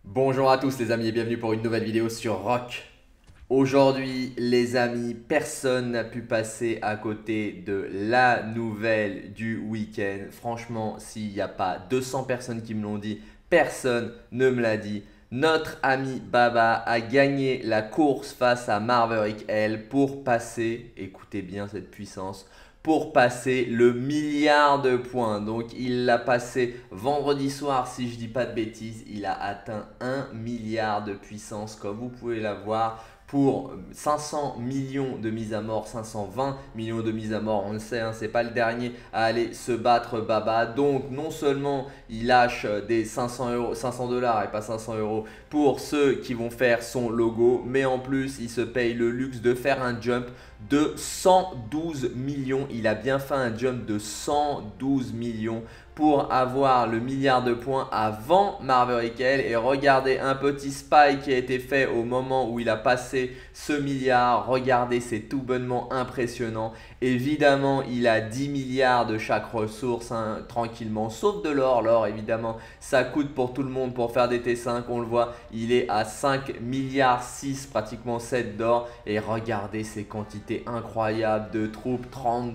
Bonjour à tous les amis et bienvenue pour une nouvelle vidéo sur Rock. Aujourd'hui les amis, personne n'a pu passer à côté de la nouvelle du week-end. Franchement, s'il n'y a pas 200 personnes qui me l'ont dit, personne ne me l'a dit. Notre ami Baba a gagné la course face à Maverick L pour passer, écoutez bien cette puissance, pour passer le milliard de points. Donc il l'a passé vendredi soir, si je dis pas de bêtises. Il a atteint 1 milliard de puissance comme vous pouvez la voir pour 500 millions de mises à mort, 520 millions de mises à mort, on le sait, hein, c'est pas le dernier à aller se battre Baba. Donc non seulement il lâche des 500 dollars et pas 500 euros pour ceux qui vont faire son logo, mais en plus il se paye le luxe de faire un jump de 112 millions. Il a bien fait un jump de 112 millions pour avoir le milliard de points avant Maverick L. Et regardez un petit spike qui a été fait au moment où il a passé ce milliard. Regardez, c'est tout bonnement impressionnant. Évidemment, il a 10 milliards de chaque ressource, hein, tranquillement, sauf de l'or. L'or, évidemment, ça coûte pour tout le monde pour faire des T5. On le voit, il est à 5 milliards 6, pratiquement 7 d'or. Et regardez ces quantités incroyables de troupes,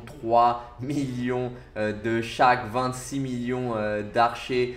33 millions de chaque, 26 millions d'archers,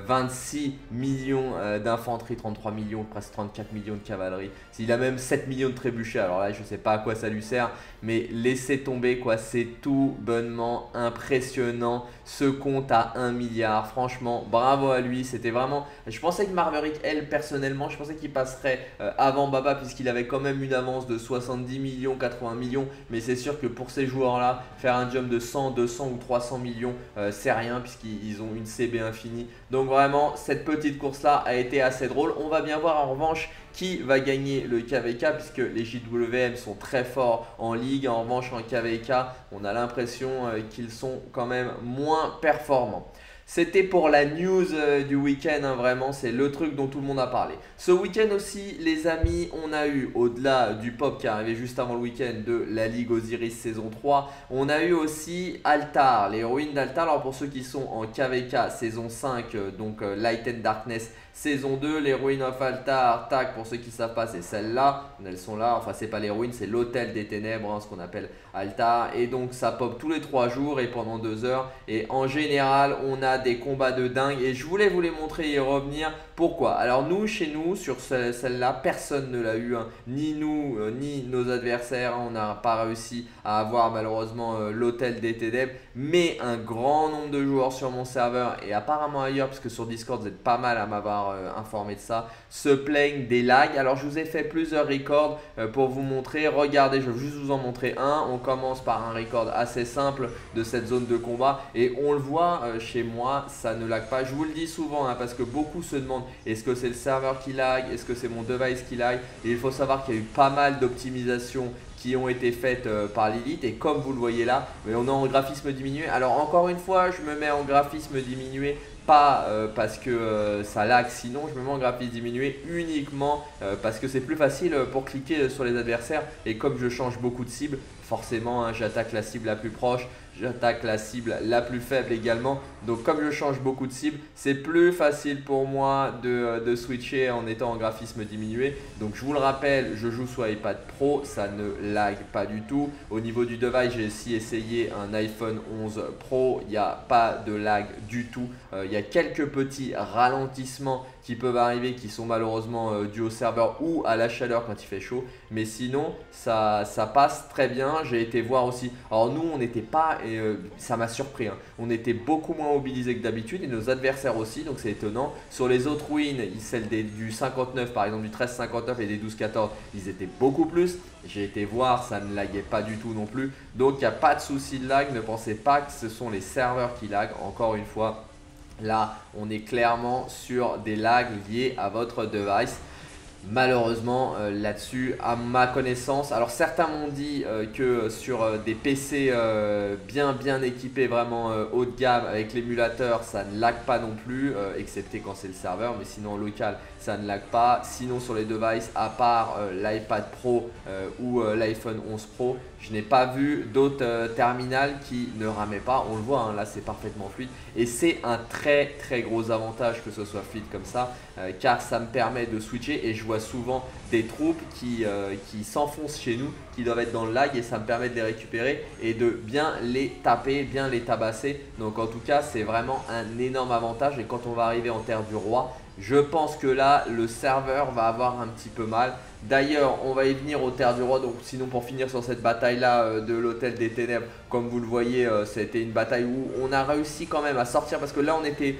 26 millions d'infanterie, 33 millions, presque 34 millions de cavalerie. Il a même 7 millions de trébuchets. Alors là, je ne sais pas à quoi ça lui sert, mais laissez tomber quoi, c'est tout bonnement impressionnant. Ce compte à 1 milliard, franchement, bravo à lui. C'était vraiment, je pensais que Maverick L, personnellement, je pensais qu'il passerait avant Baba puisqu'il avait quand même une avance de 70 millions, 80 millions. Mais c'est sûr que pour ces joueurs-là, faire un jump de 100, 200 ou 300 millions, c'est rien puisqu'ils ont une CB infinie. Donc vraiment, cette petite course-là a été assez drôle. On va bien voir en revanche qui va gagner le KVK puisque les JWM sont très forts en ligue. En revanche, en KVK, on a l'impression qu'ils sont quand même moins performants. C'était pour la news du week-end, hein, vraiment, c'est le truc dont tout le monde a parlé. Ce week-end aussi, les amis, on a eu, au-delà du pop qui est arrivé juste avant le week-end de la Ligue Osiris saison 3, on a eu aussi Altar, les ruines d'Altar. Alors pour ceux qui sont en KVK saison 5, donc Light and Darkness saison 2, les ruines of Altar, tac, pour ceux qui ne savent pas, c'est celles-là, elles sont là, enfin c'est pas les ruines, c'est l'hôtel des ténèbres, hein, ce qu'on appelle Altar. Et donc ça pop tous les 3 jours et pendant 2 heures. Et en général, on a des combats de dingue et je voulais vous les montrer et y revenir. Pourquoi? Alors nous, chez nous, sur celle-là, personne ne l'a eu, hein, ni nous, ni nos adversaires, hein. On n'a pas réussi à avoir malheureusement l'hôtel des ténèbres, mais un grand nombre de joueurs sur mon serveur et apparemment ailleurs, parce que sur Discord vous êtes pas mal à m'avoir informé de ça, se plaignent des lags. Alors je vous ai fait plusieurs records pour vous montrer. Regardez, je vais juste vous en montrer un. On commence par un record assez simple de cette zone de combat et on le voit chez moi, ça ne lag pas. Je vous le dis souvent, hein, parce que beaucoup se demandent est-ce que c'est le serveur qui lag, est-ce que c'est mon device qui lag. Et il faut savoir qu'il y a eu pas mal d'optimisations qui ont été faites par Lilith et comme vous le voyez là, mais on est en graphisme diminué. Alors encore une fois, je me mets en graphisme diminué pas parce que ça lag, sinon je me mets en graphisme diminué uniquement parce que c'est plus facile pour cliquer sur les adversaires. Et comme je change beaucoup de cibles, forcément, hein, j'attaque la cible la plus proche, j'attaque la cible la plus faible également. Donc comme je change beaucoup de cibles, c'est plus facile pour moi de switcher en étant en graphisme diminué. Donc je vous le rappelle, je joue sur iPad Pro, ça ne lag pas du tout. Au niveau du device, j'ai aussi essayé un iPhone 11 Pro, il n'y a pas de lag du tout. Il y a quelques petits ralentissements qui peuvent arriver qui sont malheureusement dus au serveur ou à la chaleur quand il fait chaud. Mais sinon, ça passe très bien. J'ai été voir aussi. Alors nous, on n'était pas, et ça m'a surpris, hein, on était beaucoup moins mobilisés que d'habitude et nos adversaires aussi. Donc c'est étonnant. Sur les autres ruines, celles du 59 par exemple, du 13-59 et des 12-14, ils étaient beaucoup plus. J'ai été voir, ça ne laguait pas du tout non plus. Donc il n'y a pas de souci de lag. Ne pensez pas que ce sont les serveurs qui laguent. Encore une fois, là, on est clairement sur des lags liés à votre device. Malheureusement, là-dessus, à ma connaissance, alors certains m'ont dit que sur des PC bien équipés, vraiment haut de gamme avec l'émulateur, ça ne lag pas non plus, excepté quand c'est le serveur, mais sinon en local, ça ne lag pas. Sinon sur les devices, à part l'iPad Pro ou l'iPhone 11 Pro, je n'ai pas vu d'autres terminals qui ne ramaient pas. On le voit, hein, là c'est parfaitement fluide et c'est un très gros avantage que ce soit fluide comme ça, car ça me permet de switcher et je vois souvent des troupes qui s'enfoncent chez nous, qui doivent être dans le lag et ça me permet de les récupérer et de bien les taper, bien les tabasser. Donc en tout cas, c'est vraiment un énorme avantage et quand on va arriver en terre du roi, je pense que là, le serveur va avoir un petit peu mal. D'ailleurs, on va y venir au Terre du Roi. Donc, sinon, pour finir sur cette bataille-là de l'Hôtel des Ténèbres, comme vous le voyez, c'était une bataille où on a réussi quand même à sortir. Parce que là, on était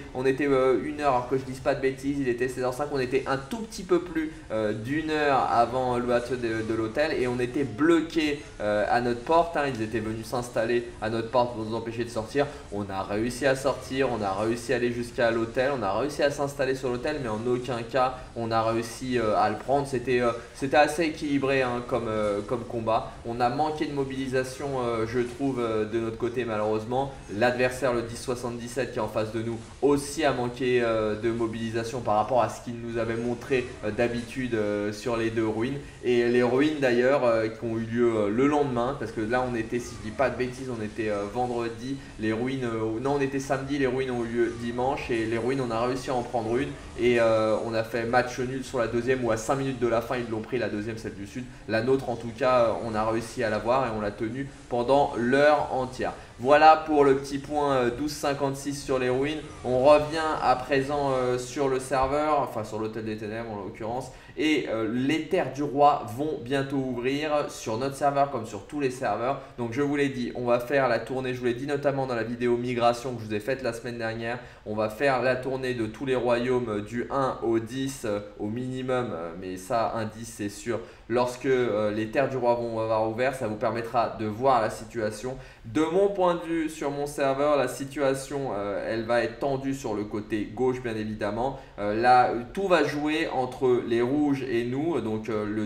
1 heure, alors que je dise pas de bêtises, il était 16h05. On était un tout petit peu plus d'1 heure avant l'ouverture de l'hôtel. Et on était bloqué à notre porte. Hein. Ils étaient venus s'installer à notre porte pour nous empêcher de sortir. On a réussi à sortir, on a réussi à aller jusqu'à l'hôtel. On a réussi à s'installer sur l'hôtel, mais en aucun cas, on a réussi à le prendre. C'était assez équilibré hein, comme combat. On a manqué de mobilisation, je trouve, de notre côté malheureusement. L'adversaire, le 1077 qui est en face de nous, aussi a manqué de mobilisation par rapport à ce qu'il nous avait montré d'habitude sur les 2 ruines. Et les ruines d'ailleurs qui ont eu lieu le lendemain, parce que là on était, si je dis pas de bêtises, on était vendredi. Les ruines, non on était samedi, les ruines ont eu lieu dimanche. Et les ruines, on a réussi à en prendre une. Et on a fait match nul sur la deuxième où à 5 minutes de la fin ils l'ont pris, la deuxième celle du sud. La nôtre en tout cas on a réussi à l'avoir et on l'a tenue pendant l'heure entière. Voilà pour le petit point 12,56 sur les ruines. On revient à présent sur le serveur, enfin sur l'Hôtel des Ténèbres en l'occurrence. Et les terres du roi vont bientôt ouvrir sur notre serveur comme sur tous les serveurs. Donc je vous l'ai dit, on va faire la tournée, je vous l'ai dit notamment dans la vidéo migration que je vous ai faite la semaine dernière. On va faire la tournée de tous les royaumes du 1 au 10 au minimum, mais ça un 10 c'est sûr. Lorsque les terres du roi vont avoir ouvert, ça vous permettra de voir la situation. De mon point de vue sur mon serveur, la situation elle va être tendue sur le côté gauche bien évidemment. Là tout va jouer entre les rouges et nous, donc le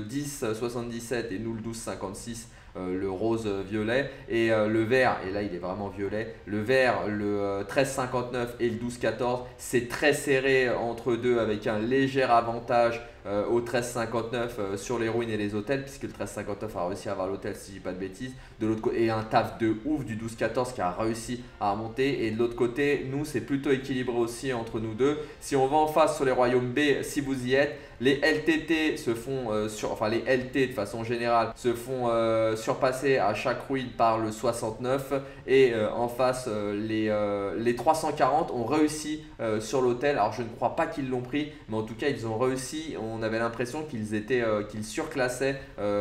10,77 et nous le 12,56. Le rose violet et le vert, et là il est vraiment violet, le vert, le 13,59 et le 12,14, c'est très serré entre deux avec un léger avantage au 13,59 sur les ruines et les hôtels, puisque le 13,59 a réussi à avoir l'hôtel si je dis pas de bêtises. De l'autre côté, et un taf de ouf du 12,14 qui a réussi à remonter. Et de l'autre côté, nous c'est plutôt équilibré aussi entre nous deux. Si on va en face sur les royaumes B, si vous y êtes, les LTT se font enfin les LT de façon générale se font surpasser à chaque ruine par le 69 et en face les 340 ont réussi sur l'hôtel. Alors je ne crois pas qu'ils l'ont pris, mais en tout cas ils ont réussi. On avait l'impression qu'ils surclassaient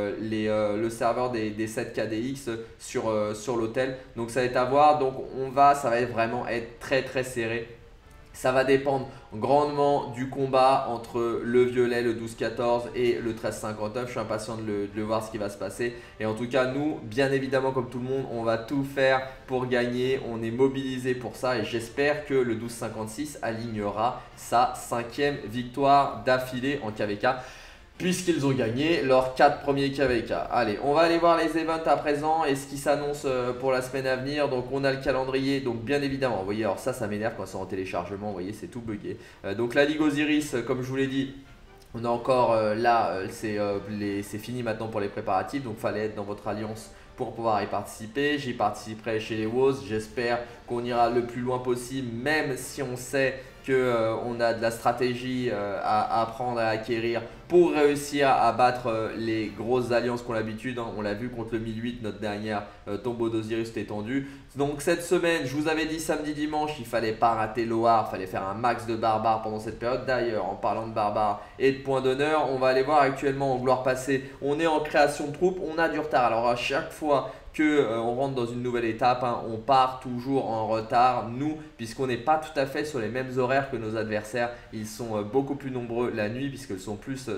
le serveur des 7KDX sur l'hôtel. Donc ça va être à voir. Donc ça va vraiment être très serré. Ça va dépendre grandement du combat entre le violet, le 12-14 et le 13-59. Je suis impatient de le voir ce qui va se passer. Et en tout cas, nous, bien évidemment, comme tout le monde, on va tout faire pour gagner. On est mobilisé pour ça et j'espère que le 12-56 alignera sa 5e victoire d'affilée en KVK. Puisqu'ils ont gagné leurs 4 premiers KVK. Allez, on va aller voir les events à présent et ce qui s'annonce pour la semaine à venir. Donc on a le calendrier, donc bien évidemment, vous voyez, alors ça m'énerve quand c'est en téléchargement, vous voyez, c'est tout bugué. Donc la Ligue Osiris, comme je vous l'ai dit, on a encore là, c'est fini maintenant pour les préparatifs, donc il fallait être dans votre alliance pour pouvoir y participer. J'y participerai chez les WOS, j'espère qu'on ira le plus loin possible, même si on sait qu'on a de la stratégie à apprendre à acquérir pour réussir à battre les grosses alliances qu'on a l'habitude. Hein. On l'a vu contre le 1008, notre dernière tombeau d'Osiris était tendu. Donc cette semaine, je vous avais dit samedi, dimanche, il fallait pas rater l'OAR, il fallait faire un max de barbares pendant cette période. D'ailleurs, en parlant de barbares et de points d'honneur, on va aller voir actuellement en gloire passée, on est en création de troupes, on a du retard. Alors à chaque fois qu'on rentre dans une nouvelle étape, hein, on part toujours en retard, nous, puisqu'on n'est pas tout à fait sur les mêmes horaires que nos adversaires. Ils sont beaucoup plus nombreux la nuit, puisqu'ils sont plus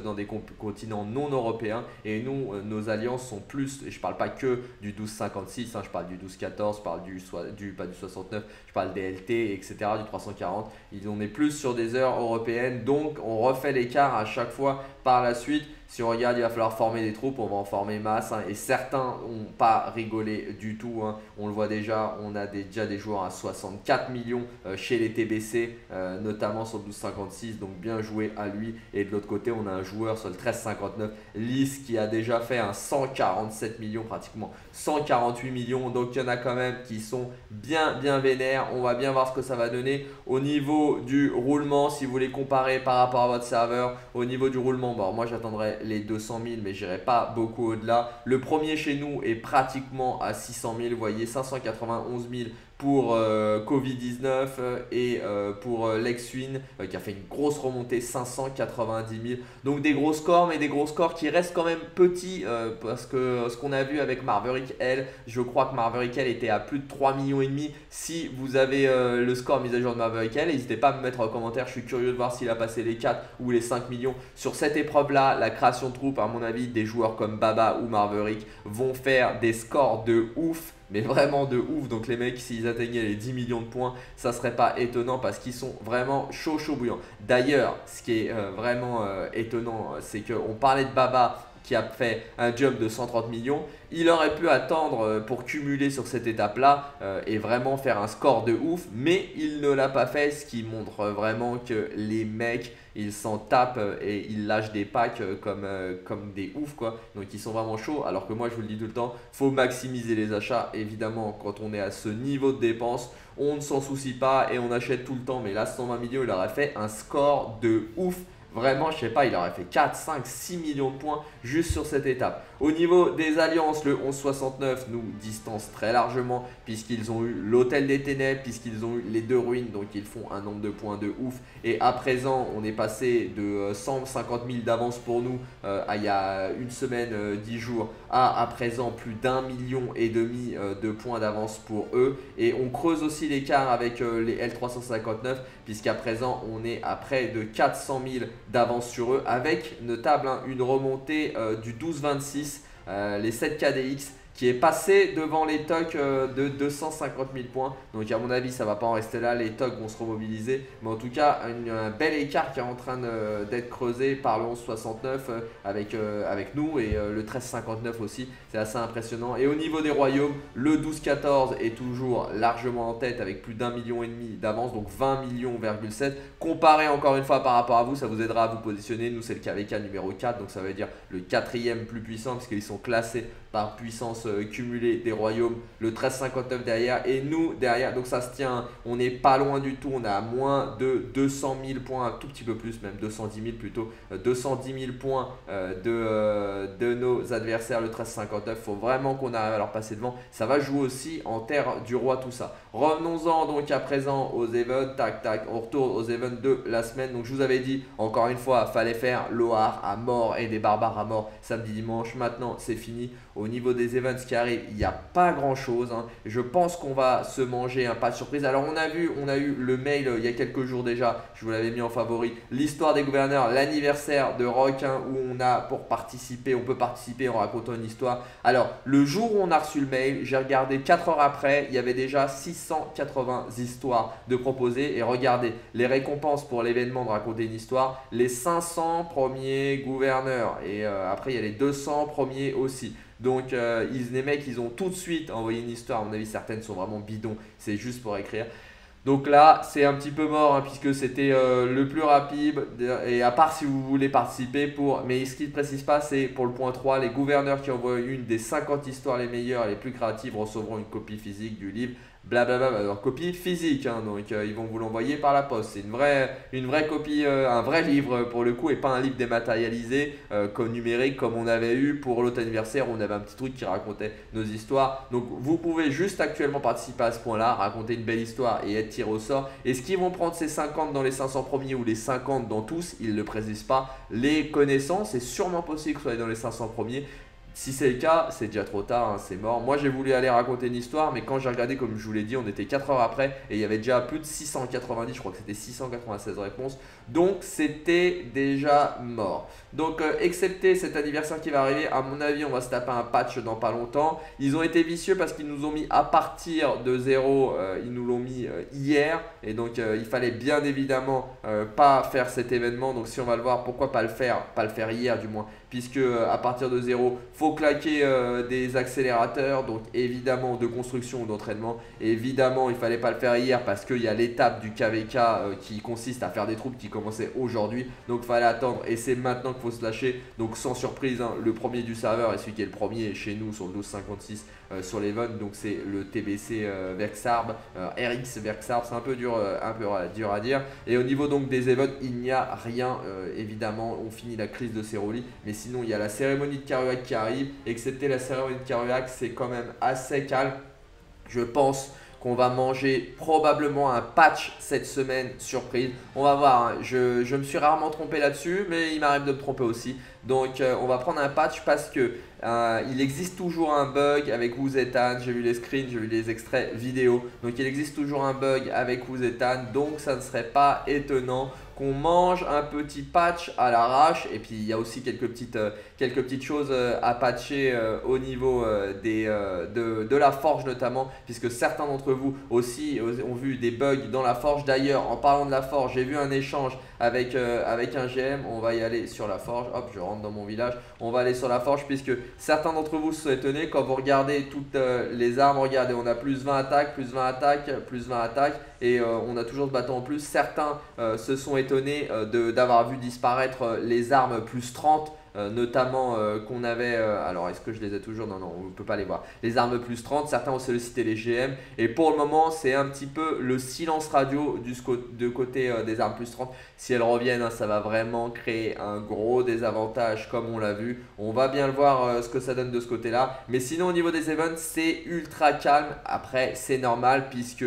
dans des continents non européens. Et nous, nos alliances sont plus, et je parle pas que du 1256, hein, je parle du 1214, je parle pas du 69, je parle des LT, etc., du 340. On est plus sur des heures européennes, donc on refait l'écart à chaque fois par la suite. Si on regarde, il va falloir former des troupes, on va en former masse, hein, et certains n'ont pas rigolé du tout, hein. On le voit déjà, on a déjà des joueurs à 64 millions chez les TBC, notamment sur le 1256, donc bien joué à lui. Et de l'autre côté, on a un joueur sur le 1359, Lys, qui a déjà fait un 147 millions, pratiquement 148 millions. Donc il y en a quand même qui sont bien vénères. On va bien voir ce que ça va donner. Au niveau du roulement, si vous voulez comparer par rapport à votre serveur, au niveau du roulement, bon, moi j'attendrai les 200 000, mais j'irai pas beaucoup au-delà. Le premier chez nous est pratiquement à 600 000, vous voyez, 591 000 pour Covid-19 et pour Lexwin qui a fait une grosse remontée, 590 000. Donc des gros scores, mais des gros scores qui restent quand même petits parce que ce qu'on a vu avec Marverick L, je crois que Marverick L était à plus de 3,5 millions. Si vous avez le score mis à jour de Marverick L, n'hésitez pas à me mettre en commentaire, je suis curieux de voir s'il a passé les 4 ou les 5 millions. Sur cette épreuve-là, la création de troupes, à mon avis, des joueurs comme Baba ou Marverick vont faire des scores de ouf. Mais vraiment de ouf. Donc les mecs, s'ils atteignaient les 10 millions de points, ça serait pas étonnant parce qu'ils sont vraiment chaud bouillant. D'ailleurs, ce qui est vraiment étonnant, c'est qu'on parlait de Baba qui a fait un jump de 130 millions. Il aurait pu attendre pour cumuler sur cette étape-là et vraiment faire un score de ouf, mais il ne l'a pas fait, ce qui montre vraiment que les mecs, ils s'en tapent et ils lâchent des packs comme des oufs, quoi. Donc ils sont vraiment chauds, alors que moi je vous le dis tout le temps, faut maximiser les achats. Évidemment, quand on est à ce niveau de dépenses, on ne s'en soucie pas et on achète tout le temps. Mais là, 120 millions, il aurait fait un score de ouf. Vraiment, je sais pas, il aurait fait 4, 5, 6 millions de points juste sur cette étape. Au niveau des alliances, le 1169 nous distance très largement puisqu'ils ont eu l'Hôtel des Ténèbres, puisqu'ils ont eu les 2 ruines, donc ils font un nombre de points de ouf. Et à présent, on est passé de 150 000 d'avance pour nous il y a une semaine, 10 jours, à présent plus d'1,5 million de points d'avance pour eux. Et on creuse aussi l'écart avec les L359 puisqu'à présent, on est à près de 400 000 d'avance sur eux avec notable une remontée du 12-26, les 7 KDX qui est passé devant les TOC de 250 000 points. Donc à mon avis, ça ne va pas en rester là, les TOC vont se remobiliser. Mais en tout cas, un bel écart qui est en train d'être creusé par le 1169 avec nous et le 1359 aussi. C'est assez impressionnant. Et au niveau des royaumes, le 12-14 est toujours largement en tête avec plus d'1,5 million d'avance, donc 20 millions,7. Comparé encore une fois par rapport à vous, ça vous aidera à vous positionner. Nous, c'est le KVK numéro 4, donc ça veut dire le 4e plus puissant puisqu'ils sont classés par puissance cumulée des royaumes, le 1359 derrière et nous derrière. Donc ça se tient, on n'est pas loin du tout, on a à moins de 200 000 points, un tout petit peu plus, même 210 000 plutôt, 210 000 points de nos adversaires, le 1359. Il faut vraiment qu'on arrive à leur passer devant. Ça va jouer aussi en terre du roi, tout ça. Revenons-en donc à présent aux events. Tac, on retourne aux events de la semaine. Donc je vous avais dit, encore une fois, fallait faire Loar à mort et des barbares à mort samedi, dimanche. Maintenant, c'est fini. Au niveau des events qui arrivent, il n'y a pas grand chose, hein. Je pense qu'on va se manger un pas de surprise. Alors on a eu le mail il y a quelques jours déjà, je vous l'avais mis en favori, l'histoire des gouverneurs, l'anniversaire de Rock, hein, où on peut participer en racontant une histoire. Alors le jour où on a reçu le mail, j'ai regardé 4 heures après, il y avait déjà 680 histoires de proposer. Et regardez, les récompenses pour l'événement de raconter une histoire, les 500 premiers gouverneurs et après il y a les 200 premiers aussi. Donc les mecs, ils ont tout de suite envoyé une histoire. À mon avis, certaines sont vraiment bidons, c'est juste pour écrire. Donc là, c'est un petit peu mort, hein, puisque c'était le plus rapide. Et à part si vous voulez participer mais ce qu'ils ne précisent pas, c'est pour le point 3, les gouverneurs qui envoient une des 50 histoires les meilleures et les plus créatives recevront une copie physique du livre. Blablabla, alors copie physique, hein, donc ils vont vous l'envoyer par la poste. C'est une vraie copie, un vrai livre pour le coup, et pas un livre dématérialisé comme numérique comme on avait eu pour l'autre anniversaire. On avait un petit truc qui racontait nos histoires. Donc vous pouvez juste actuellement participer à ce point-là, raconter une belle histoire et être tiré au sort. Est-ce qu'ils vont prendre ces 50 dans les 500 premiers ou les 50 dans tous? Ils ne le précisent pas. Les connaissances, c'est sûrement possible que ce soit dans les 500 premiers. Si c'est le cas, c'est déjà trop tard, hein, c'est mort. Moi, j'ai voulu aller raconter une histoire, mais quand j'ai regardé, comme je vous l'ai dit, on était 4 heures après et il y avait déjà plus de 690, je crois que c'était 696 réponses. Donc, c'était déjà mort. Donc, excepté cet anniversaire qui va arriver, à mon avis, on va se taper un patch dans pas longtemps. Ils ont été vicieux parce qu'ils nous ont mis à partir de zéro, ils nous l'ont mis hier. Et donc, il fallait bien évidemment pas faire cet événement. Donc, si on va le voir, pourquoi pas le faire hier du moins, puisque à partir de zéro, faut claquer des accélérateurs, donc évidemment de construction ou d'entraînement. Évidemment, il fallait pas le faire hier parce qu'il y a l'étape du KVK qui consiste à faire des troupes qui commençait aujourd'hui. Donc il fallait attendre et c'est maintenant qu'il faut se lâcher. Donc sans surprise, hein, le premier du serveur est celui qui est le premier chez nous sur le 1256 sur l'Event. Donc c'est le TBC Verxarb, RX Verxarb, c'est un peu dur à dire. Et au niveau donc des events, il n'y a rien évidemment. On finit la crise de Ceroli, mais sinon il y a la cérémonie de Karuak qui arrive. Excepté la cérémonie de Karuak, c'est quand même assez calme. Je pense qu'on va manger probablement un patch cette semaine, surprise. On va voir, hein. Je me suis rarement trompé là-dessus, mais il m'arrive de me tromper aussi. Donc on va prendre un patch parce que il existe toujours un bug avec Wuzetan. J'ai vu les screens, j'ai vu les extraits vidéo. Donc il existe toujours un bug avec Wuzetan. Donc ça ne serait pas étonnant qu'on mange un petit patch à l'arrache. Et puis il y a aussi quelques petites choses à patcher au niveau de la forge notamment, puisque certains d'entre vous aussi ont vu des bugs dans la forge. D'ailleurs, en parlant de la forge, j'ai vu un échange avec un GM. On va y aller sur la forge. Hop, je rentre dans mon village. On va aller sur la forge puisque certains d'entre vous se sont étonnés quand vous regardez toutes les armes. Regardez, on a plus 20 attaques, plus 20 attaques, plus 20 attaques et on a toujours ce bâton en plus. Certains se sont étonnés d'avoir vu disparaître les armes plus 30. Notamment qu'on avait, alors est-ce que je les ai toujours? Non, on ne peut pas les voir. Les armes plus 30, certains ont sollicité les GM et pour le moment c'est un petit peu le silence radio de côté des armes plus 30. Si elles reviennent, hein, ça va vraiment créer un gros désavantage comme on l'a vu. On va bien le voir ce que ça donne de ce côté-là. Mais sinon au niveau des events, c'est ultra calme. Après c'est normal puisque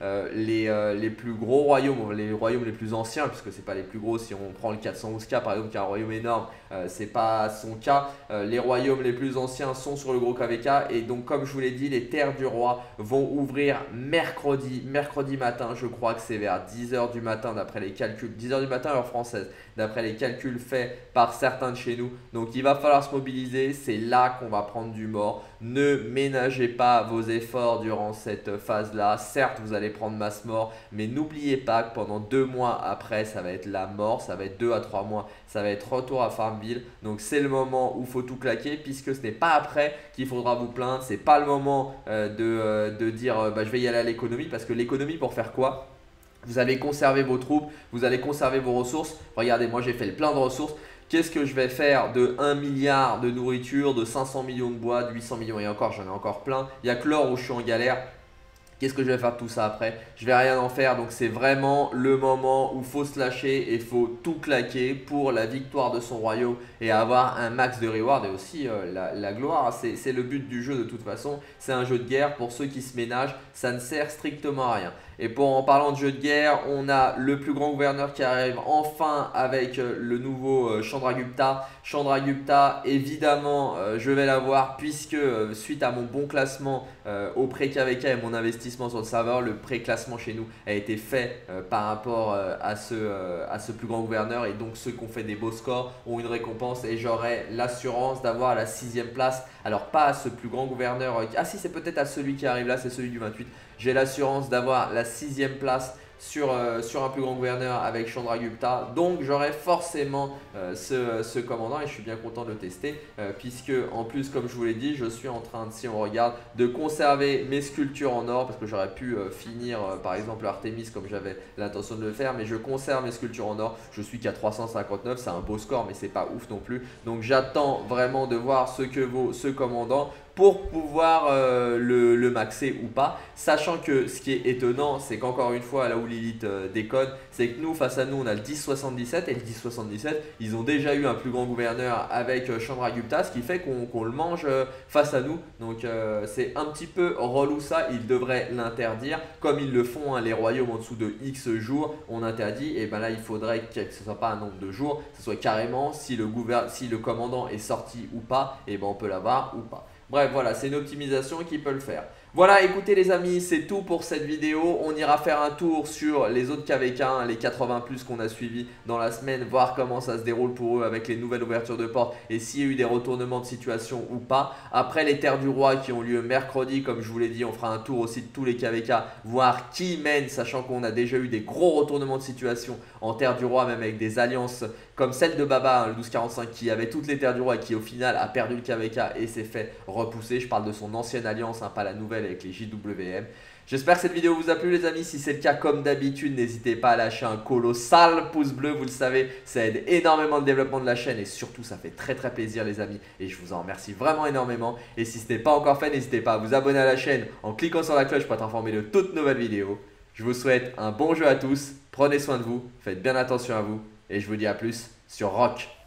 les plus gros royaumes, les royaumes les plus anciens, puisque c'est pas les plus gros, si on prend le 411K par exemple qui est un royaume énorme, c'est pas son cas. Les royaumes les plus anciens sont sur le gros KVK et donc comme je vous l'ai dit, les terres du roi vont ouvrir mercredi matin. Je crois que c'est vers 10 h du matin d'après les calculs, 10 h du matin heure française, d'après les calculs faits par certains de chez nous. Donc il va falloir se mobiliser, c'est là qu'on va prendre du mort. Ne ménagez pas vos efforts durant cette phase là. Certes vous allez prendre masse mort, mais n'oubliez pas que pendant 2 mois après ça va être la mort, ça va être 2 à 3 mois, ça va être retour à Farmville. Donc c'est le moment où il faut tout claquer puisque ce n'est pas après qu'il faudra vous plaindre. C'est pas le moment de dire je vais y aller à l'économie, parce que l'économie pour faire quoi? Vous allez conserver vos troupes, vous allez conserver vos ressources. Regardez, moi j'ai fait le plein de ressources. Qu'est-ce que je vais faire de 1 milliard de nourriture, de 500 millions de bois, de 800 millions et encore, j'en ai encore plein. Il n'y a que l'or où je suis en galère. Qu'est-ce que je vais faire de tout ça après? Je vais rien en faire. Donc c'est vraiment le moment où il faut se lâcher et il faut tout claquer pour la victoire de son royaume et avoir un max de reward et aussi la gloire. C'est le but du jeu de toute façon. C'est un jeu de guerre. Pour ceux qui se ménagent, ça ne sert strictement à rien. Et en parlant de jeu de guerre, on a le plus grand gouverneur qui arrive enfin avec le nouveau Chandragupta. Chandragupta, évidemment, je vais l'avoir puisque suite à mon bon classement au pré-KVK et mon investissement sur le serveur, le pré-classement chez nous a été fait par rapport à ce plus grand gouverneur. Et donc ceux qui ont fait des beaux scores ont une récompense et j'aurai l'assurance d'avoir la 6e place. Alors pas à ce plus grand gouverneur, ah si, c'est peut-être à celui qui arrive là, c'est celui du 28. J'ai l'assurance d'avoir la 6e place sur un plus grand gouverneur avec Chandragupta. Donc j'aurai forcément ce commandant et je suis bien content de le tester puisque en plus, comme je vous l'ai dit, je suis en train, si on regarde, de conserver mes sculptures en or parce que j'aurais pu finir par exemple Artemis comme j'avais l'intention de le faire, mais je conserve mes sculptures en or. Je suis qu'à 359, c'est un beau score mais c'est pas ouf non plus. Donc j'attends vraiment de voir ce que vaut ce commandant pour pouvoir le le maxer ou pas. Sachant que ce qui est étonnant, c'est qu'encore une fois, là où Lilith déconne, c'est que nous, face à nous, on a le 1077 et le 1077, ils ont déjà eu un plus grand gouverneur avec Chandragupta, ce qui fait qu'on le mange face à nous. Donc c'est un petit peu relou ça, ils devraient l'interdire comme ils le font, hein, les royaumes en dessous de X jours, on interdit. Et ben là, il faudrait que ce soit pas un nombre de jours, ce soit carrément si le commandant est sorti ou pas, et ben on peut l'avoir ou pas. Bref, voilà, c'est une optimisation qui peut le faire. Voilà, écoutez les amis, c'est tout pour cette vidéo. On ira faire un tour sur les autres KVK, les 80 plus qu'on a suivis dans la semaine, voir comment ça se déroule pour eux avec les nouvelles ouvertures de portes et s'il y a eu des retournements de situation ou pas. Après les Terres du Roi qui ont lieu mercredi, comme je vous l'ai dit, on fera un tour aussi de tous les KVK, voir qui mène, sachant qu'on a déjà eu des gros retournements de situation en Terres du Roi, même avec des alliances comme celle de Baba, hein, le 1245, qui avait toutes les Terres du Roi et qui au final a perdu le KVK et s'est fait repousser. Je parle de son ancienne alliance, hein, pas la nouvelle avec les JWM. J'espère que cette vidéo vous a plu les amis. Si c'est le cas, comme d'habitude, n'hésitez pas à lâcher un colossal pouce bleu. Vous le savez, ça aide énormément le développement de la chaîne et surtout ça fait très plaisir les amis. Et je vous en remercie vraiment énormément. Et si ce n'est pas encore fait, n'hésitez pas à vous abonner à la chaîne en cliquant sur la cloche pour être informé de toutes nouvelles vidéos. Je vous souhaite un bon jeu à tous. Prenez soin de vous, faites bien attention à vous et je vous dis à plus sur Rock.